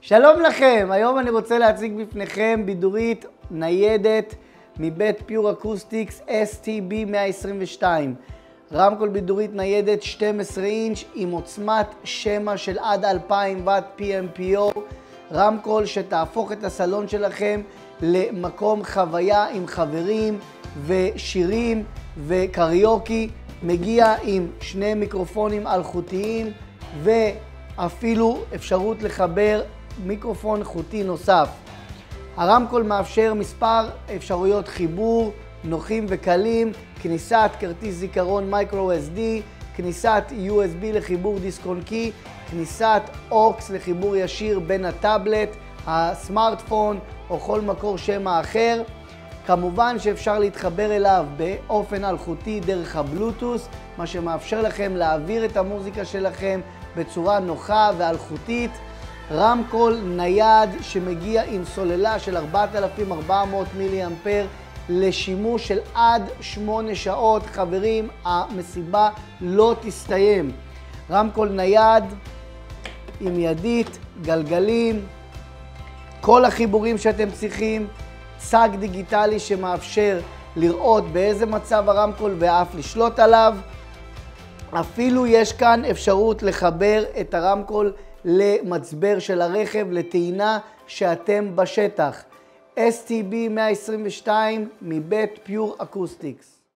שלום לכם, היום אני רוצה להציג בפניכם בידורית ניידת מבית פיור אקוסטיקס STB 122. רמקול בידורית ניידת 12 אינץ' עם עוצמת שמע של עד 2000 ואט PMPO. רמקול שתהפוך את הסלון שלכם למקום חוויה עם חברים ושירים וקריוקי. מגיע עם שני מיקרופונים אלחוטיים ואפילו אפשרות לחבר מיקרופון חוטי נוסף. הרמקול מאפשר מספר אפשרויות חיבור נוחים וקלים, כניסת כרטיס זיכרון מייקרו SD, כניסת USB לחיבור דיסק און קי, כניסת אוקס לחיבור ישיר בין הטאבלט, הסמארטפון או כל מקור שמע אחר. כמובן שאפשר להתחבר אליו באופן אלחוטי דרך הבלוטוס, מה שמאפשר לכם להעביר את המוזיקה שלכם בצורה נוחה ואלחוטית. רמקול נייד שמגיע עם סוללה של 4400 מילי אמפר לשימוש של עד 8 שעות. חברים, המסיבה לא תסתיים. רמקול נייד עם ידית, גלגלים, כל החיבורים שאתם צריכים, צג דיגיטלי שמאפשר לראות באיזה מצב הרמקול ואף לשלוט עליו. אפילו יש כאן אפשרות לחבר את הרמקול למצבר של הרכב, לטעינה שאתם בשטח. STB 122 מבית פיור אקוסטיקס.